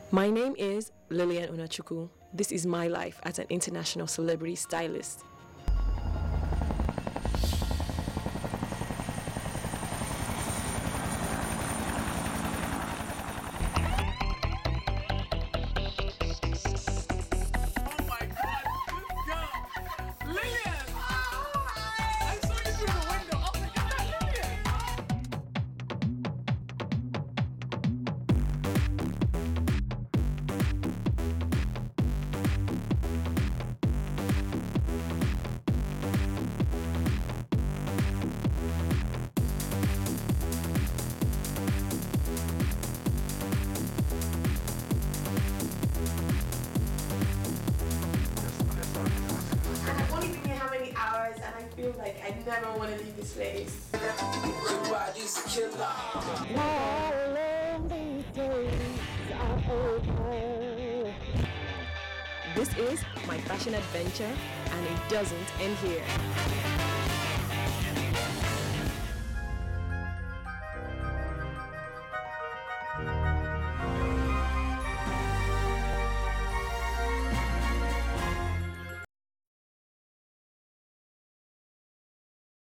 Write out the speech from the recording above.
My name is Lilian Unachukwu. This is my life as an international celebrity stylist. Hours, and I feel like I never want to leave this place. This is my fashion adventure, and it doesn't end here.